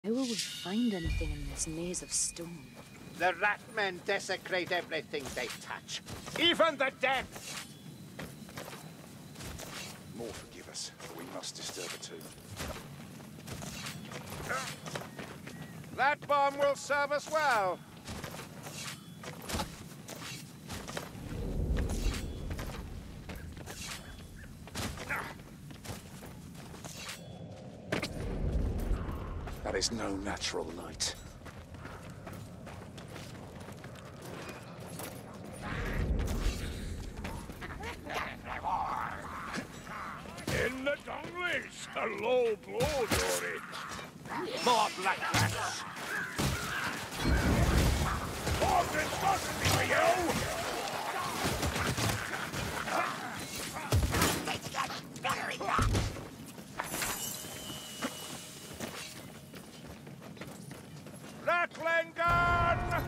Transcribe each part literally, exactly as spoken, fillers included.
How will we find anything in this maze of stone? The rat men desecrate everything they touch, even the dead! More forgive us, but we must disturb it too. That bomb will serve us well. That is no natural light. In the Donglish! A low blow, Dory! More black rats! More responsibility for you! Ratling gun!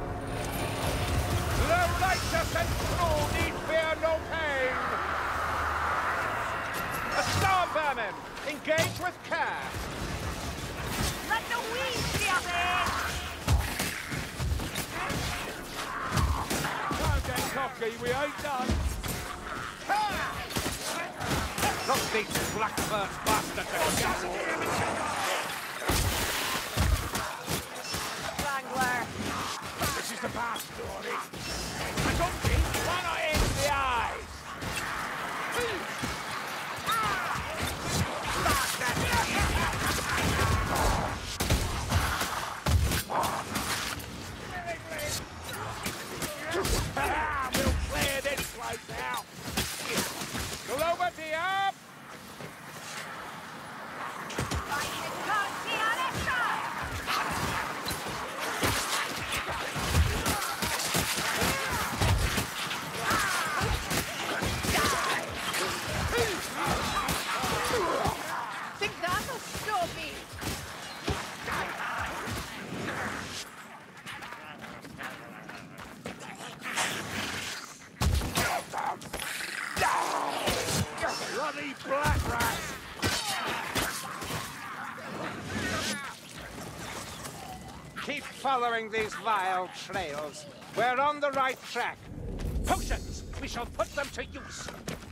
The righteous and true need fear no pain! A star vermin! Engage with care! Let the weeds be it! Don't get cocky, we ain't done! Look these blackbird bastards again! Wrangler! This is the past, Dory! I don't think why not aim the eyes? Ah, we'll clear this place out! Glover Diab! Think that'll stop me! Bloody black rat! Keep following these vile trails. We're on the right track. Potions! We shall put them to use.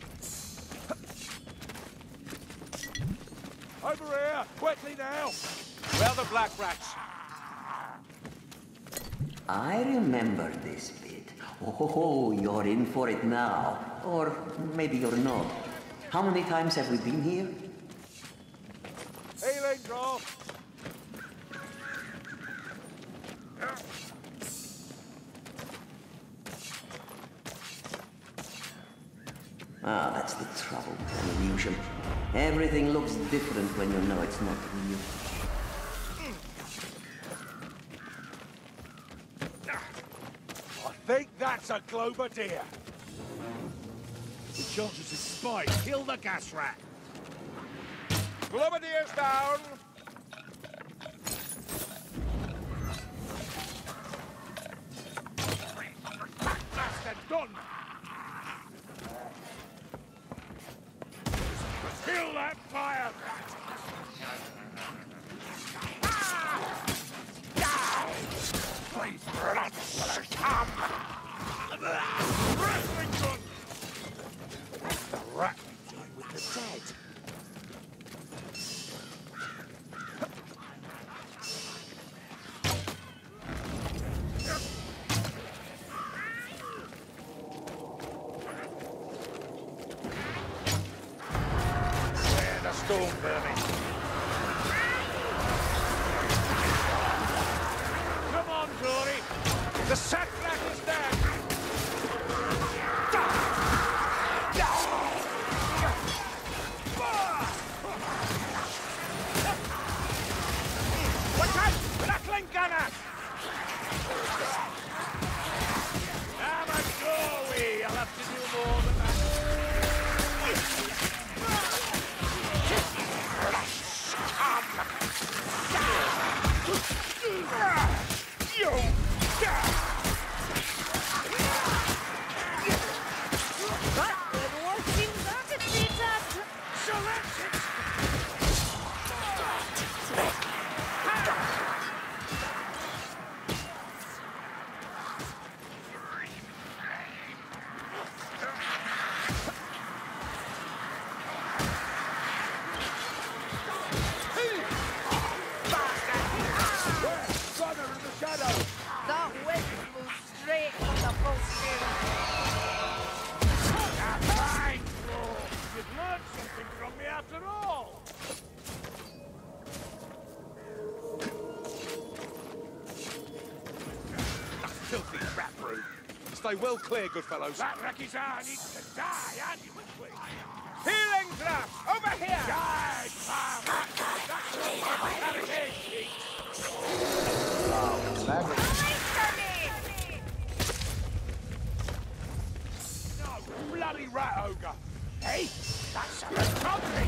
Over here! Quickly now! Where the black rats? I remember this bit. Oh, you're in for it now. Or maybe you're not. How many times have we been here? Healing drop! Ah, that's the trouble with an illusion. Everything looks different when you know it's not real. I think that's a Glover deer. The chances of spite kill the gas rat. Glover Deer's down. Bastard done! Kill that fire rat! Please, rats, come! Wrestling gun! The rat will join with the dead. Where the storm vermin? Come on, Dory! The sack rat is dead. Watch out! Rattling gunner! Have a go, we! I'll have to do more than that. That little one seems like a treat. So that's it! Stay well clear, good fellows. That Rekizar needs to die, and quickly. Healing draft! Over here! Die, Bob! That's it! No, bloody rat ogre! Hey, that's a country!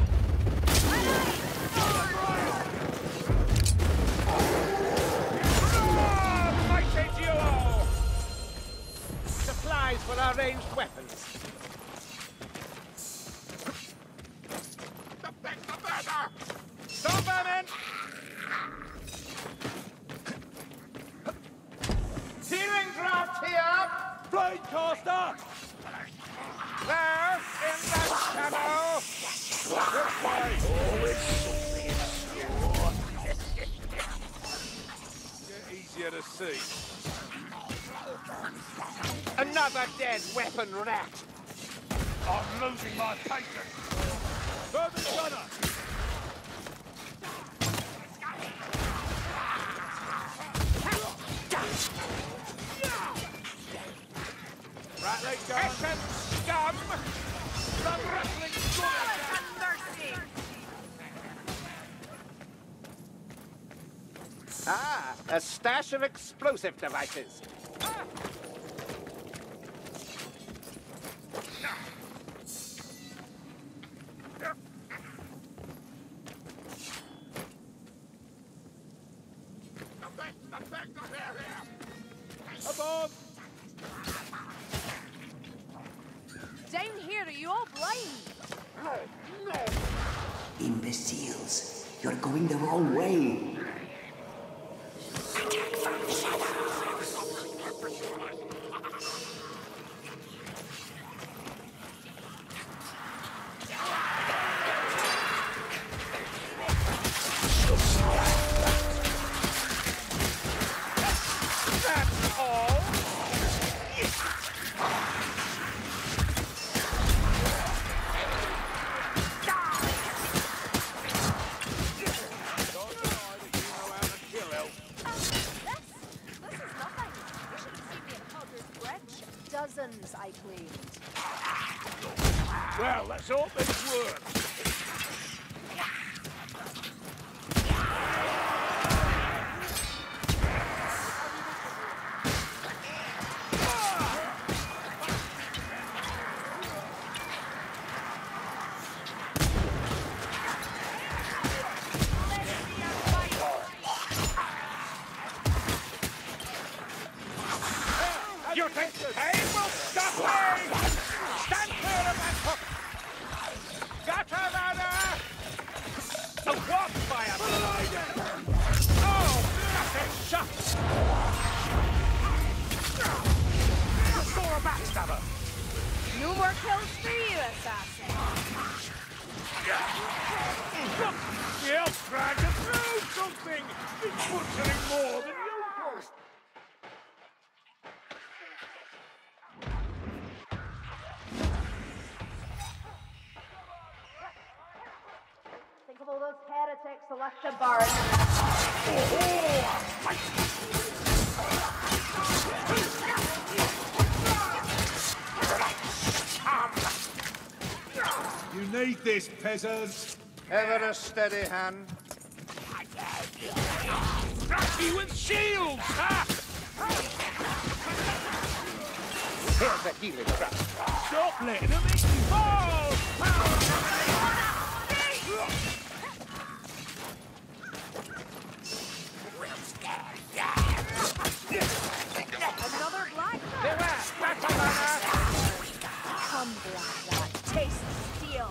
Mighty duo! Supplies for our ranged weapons. Stop vermin! Healing draft here! Blade caster! There, in that shadow! This way! Oh, it's Get easier to see. Another dead weapon rat! I'm losing my patience! Vermin gunner! Right leg gun! Essen scum! Some wrestling Have mercy! Ah, a stash of explosive devices. above! Down here, are you all blind? Imbeciles. You're going the wrong way. That's all? Dozens, I claimed. Well, let's hope this works. You think pain will stop me? Stand clear of that hook! Got her, Anna! A warp fire! Oh, nothing shot! Saw a backstabber! No more kills for you, assassin. Look, the elf tried to throw something! It's butchering more than usual! Think of all those heretics who left the barn. You need this, peasants! Ever a steady hand. Lucky with shields, ha! Here's a healing trap. Stop letting them eat you! Oh! Another black rat. Beware! Battle Anna! Come, black rat. Taste the steel.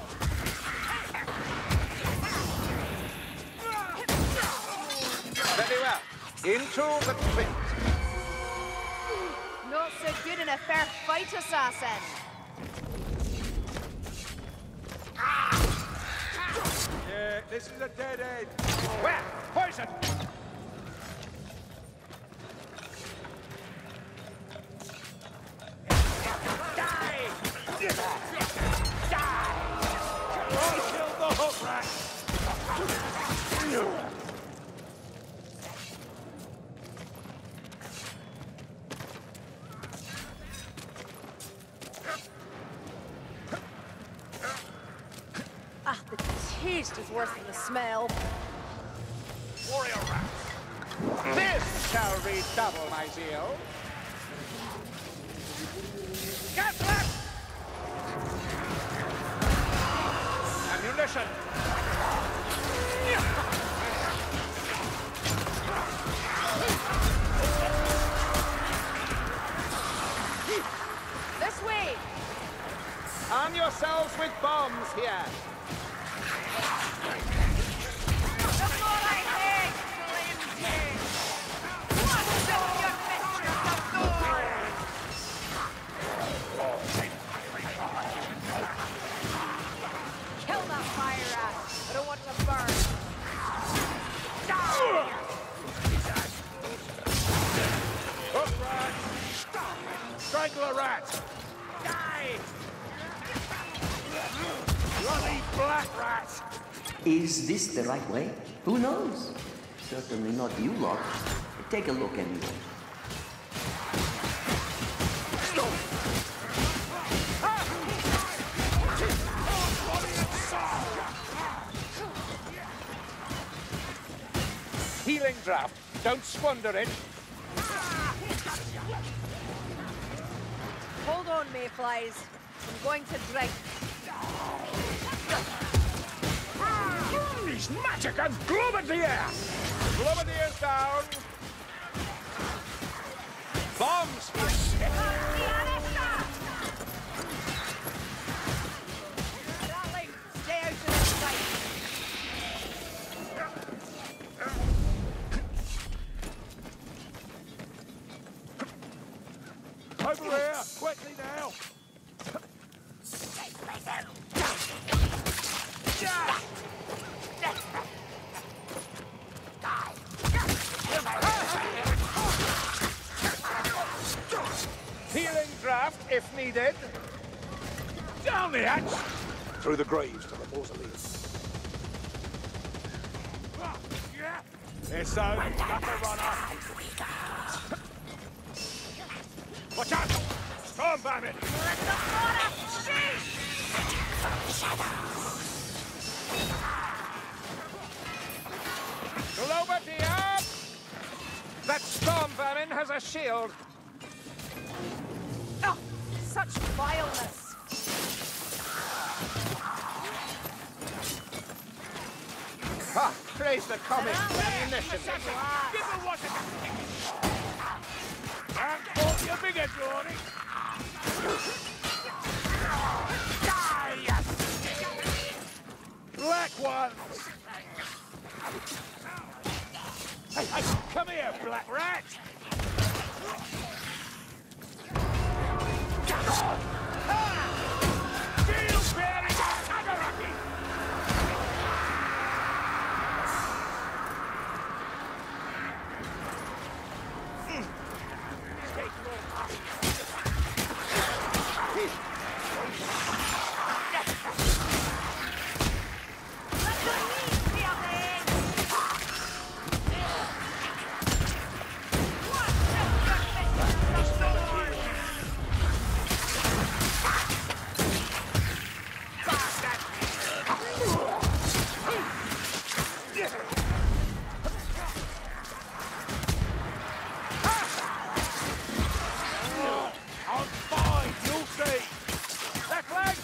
Very well. Into the crypt. Not so good in a fair fight, assassin. Yeah, this is a dead end. Where? Poison! Die! Die! I killed the hook rat! taste is worse than the smell. Warrior rats. This shall redouble my zeal. Get left! Ammunition! This way! Arm yourselves with bombs here. The more I hate, Lindsay! What's up your mistress of thorns? Kill that fire rat! I don't want to burn. Die! Hook rat! Strangle a rat! Die! Bloody black rat! Is this the right way? Who knows? Certainly not you lot. Take a look anyway. Healing draft. Don't squander it. Hold on, mayflies. I'm going to drink. He's magic and Globadier! Globadier's down. Bombs! Darling, stay out of this fight. Over here! Quickly now! Healing draft if needed. Down the hatch! Through the graves to the mausoleum. Here, so, got the runner. Watch out! Storm bandit! Let the water cease! Globadier! That storm vermin has a shield. Oh, such vileness! Ha! Praise the comic ammunition. Give her what it Can't fault your bigger, Johnny. Black ones! Hey, hey, come here, black rat! Steel-bearing Tagaraki! I'm fine, you'll see. That leg!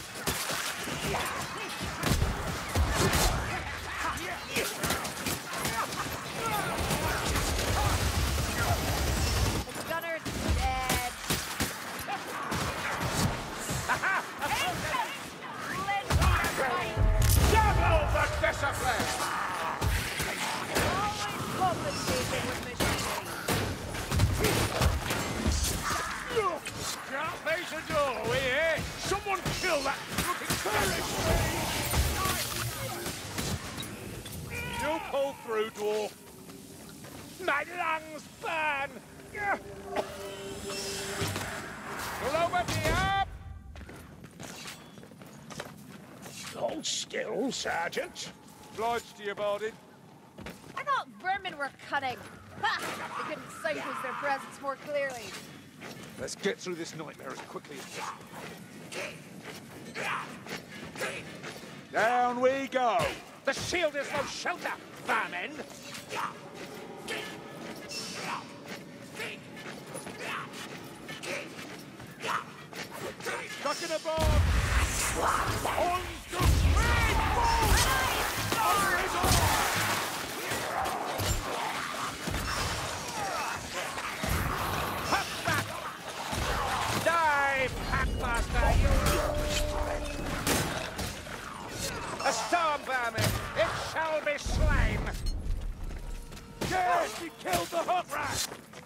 The gunner's dead. Double the discipline! Always compensating with machinery. Can't face a door, we hear? Someone kill that crooked tourist! You pull through, dwarf. My lungs burn! Globadier! Hold still, Sergeant. Obliged to you, Bardin. I thought vermin were cunning. Ha! They couldn't sight us their presence more clearly. Let's get through this nightmare as quickly as possible. Down we go. The shield is no shelter, vermin. Stuck in a bomb. On to speed! Hop back! Die, Packmaster, you! A storm vermin! It shall be slain! Yes, he killed the hot rat!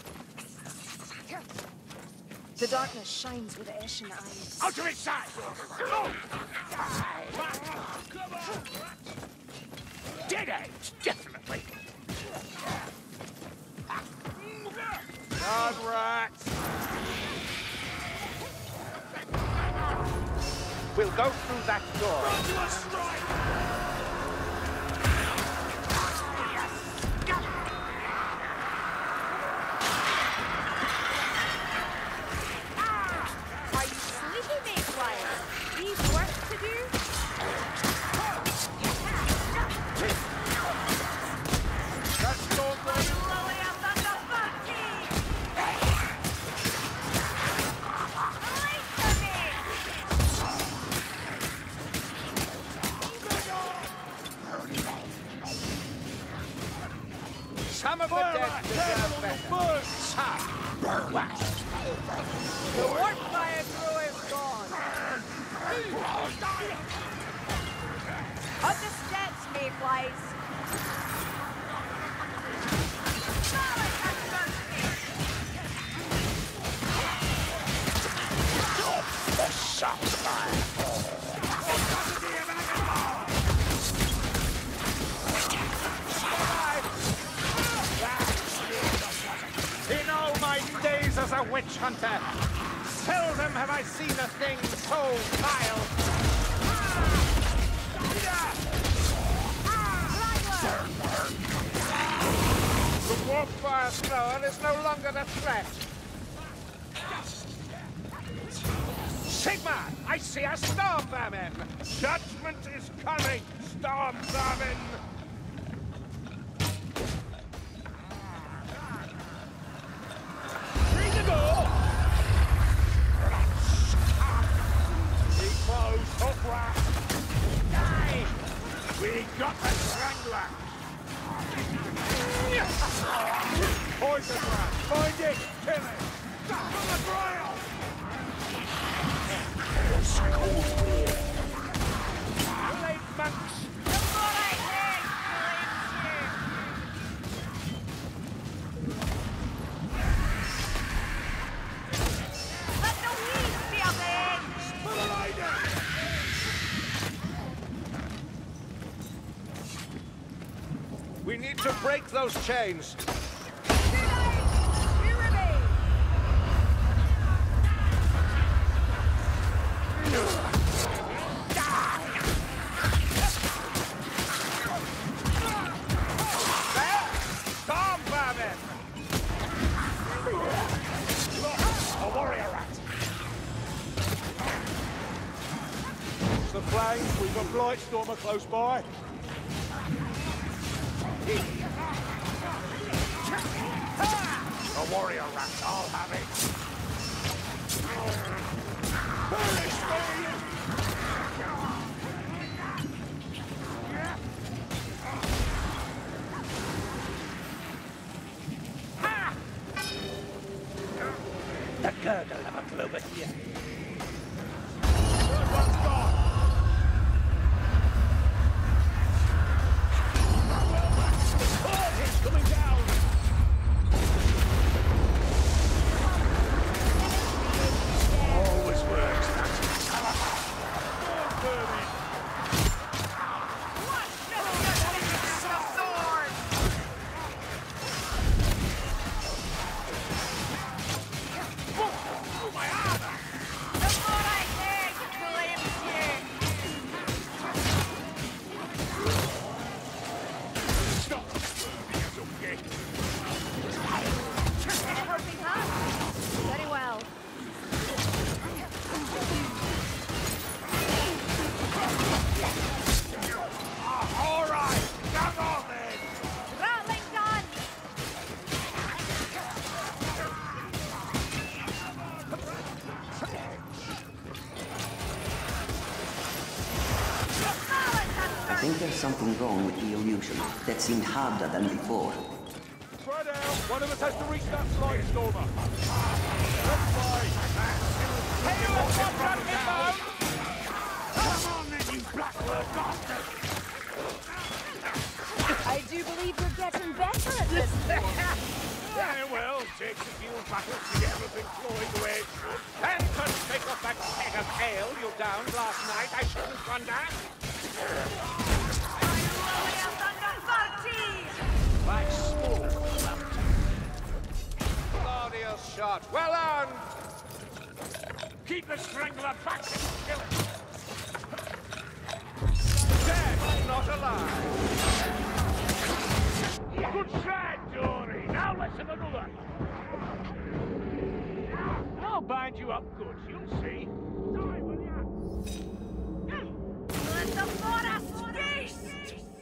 The darkness shines with ashen eyes. Out of its sight! Go! Dead ends, definitely! Hard rats! We'll go through that door. Some of the dead deserve better. Some worse. The warp fire crew is gone. Understand, Mayflies. The shot fire. In all my days as a witch hunter, seldom have I seen a thing so vile. The warp fire thrower is no longer the threat. Sigma, I see a storm vermin. Judgment is coming, storm vermin. We got the Strangler! Poison rat! Find it! Kill it! From the trial! Late monks! Let the weeds be up there! For the lady! We need to break those chains. You remain! There! Storm vermin! A warrior rat! The flames, we've a Blightstormer close by. A warrior rat, I'll have it. Punish me! Ah! The gurgle of a clover here. Third one's gone. Oh, he's coming down. Always works, that. think there's something wrong with the illusion that seemed harder than before. Spread out. One of us has to reach that flight stormer. Let's fly. Hey, you want to run inbound? Come on then, you blackbird bastard! I do believe you're getting better at this. Yeah, well, it takes a few battles to get everything flowing the way it should. And to take off that keg of ale you downed last night, I shouldn't wonder. Like smoke. Glorious shot. Well on! Keep the strangler back and kill it! Dead, not alive. Good shot, Dory! Now let's have another! I'll bind you up good, you'll see. Die, will ya? Let the forest feast!